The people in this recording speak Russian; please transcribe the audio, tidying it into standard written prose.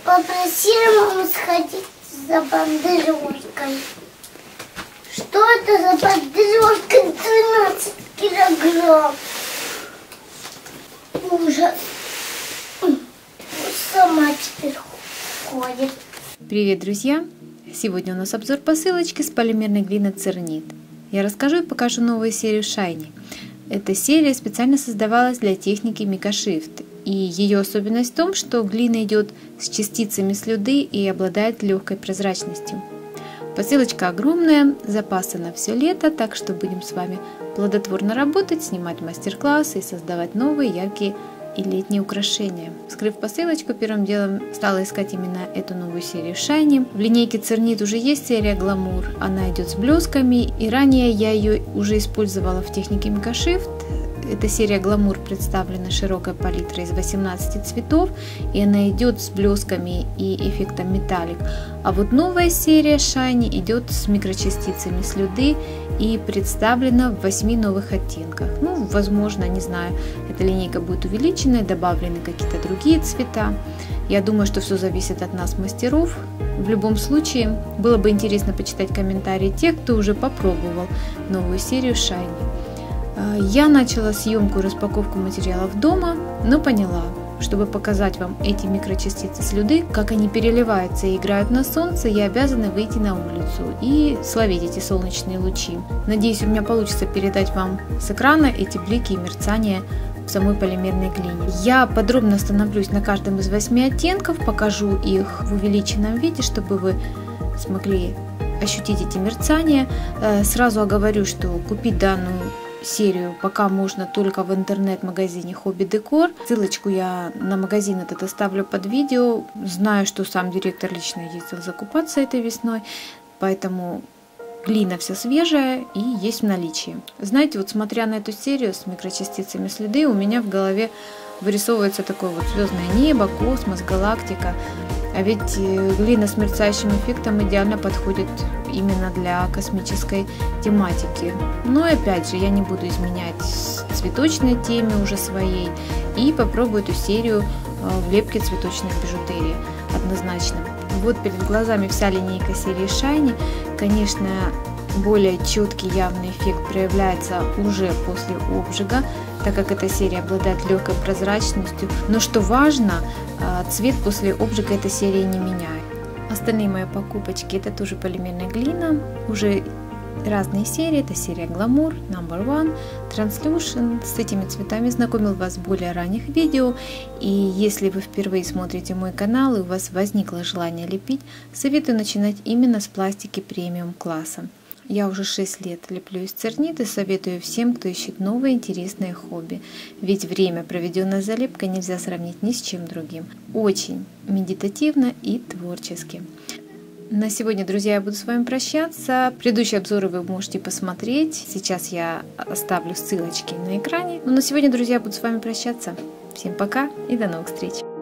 Попросили маму сходить за бандерёжкой. Что это за бандерёжка? 12 килограмм. Ужас. Сама теперь ходит. Привет, друзья! Сегодня у нас обзор посылочки с полимерной глины Цернит. Я расскажу и покажу новую серию Shiny. Эта серия специально создавалась для техники Microshift. И ее особенность в том, что глина идет с частицами слюды и обладает легкой прозрачностью. Посылочка огромная, запасы на все лето, так что будем с вами плодотворно работать, снимать мастер-классы и создавать новые яркие и летние украшения. Вскрыв посылочку, первым делом стала искать именно эту новую серию Shiny. В линейке Цернит уже есть серия Glamour, она идет с блесками, и ранее я ее уже использовала в технике Microshift. Эта серия Glamour представлена широкой палитрой из 18 цветов, и она идет с блесками и эффектом металлик. А вот новая серия Shiny идет с микрочастицами слюды и представлена в 8 новых оттенках. Ну, возможно, не знаю, эта линейка будет увеличена, добавлены какие-то другие цвета. Я думаю, что все зависит от нас, мастеров. В любом случае, было бы интересно почитать комментарии тех, кто уже попробовал новую серию Shiny. Я начала съемку и распаковку материалов дома, но поняла, чтобы показать вам эти микрочастицы слюды, как они переливаются и играют на солнце, я обязана выйти на улицу и словить эти солнечные лучи. Надеюсь, у меня получится передать вам с экрана эти блики и мерцания в самой полимерной глине. Я подробно остановлюсь на каждом из 8 оттенков, покажу их в увеличенном виде, чтобы вы смогли ощутить эти мерцания. Сразу оговорю, что купить данную серию пока можно только в интернет-магазине Hobby Decor. Ссылочку я на магазин этот оставлю под видео. Знаю, что сам директор лично ездил закупаться этой весной, поэтому глина вся свежая и есть в наличии. Знаете, вот смотря на эту серию с микрочастицами слюды, у меня в голове вырисовывается такое вот звездное небо, космос, галактика. А ведь глина с мерцающим эффектом идеально подходит именно для космической тематики. Но опять же, я не буду изменять цветочной теме уже своей и попробую эту серию в лепке цветочной бижутерии однозначно. Вот перед глазами вся линейка серии Shiny. Конечно, более четкий явный эффект проявляется уже после обжига, так как эта серия обладает легкой прозрачностью. Но что важно, цвет после обжига эта серия не меняет. Остальные мои покупочки — это тоже полимерная глина, уже разные серии. Это серия Glamour, Number One, Translution. С этими цветами знакомил вас в более ранних видео. И если вы впервые смотрите мой канал и у вас возникло желание лепить, советую начинать именно с пластики премиум класса. Я уже 6 лет леплю из Цернит и советую всем, кто ищет новое интересное хобби. Ведь время, проведенное за лепкой, нельзя сравнить ни с чем другим. Очень медитативно и творчески. На сегодня, друзья, я буду с вами прощаться. Предыдущие обзоры вы можете посмотреть. Сейчас я оставлю ссылочки на экране. Но на сегодня, друзья, я буду с вами прощаться. Всем пока и до новых встреч!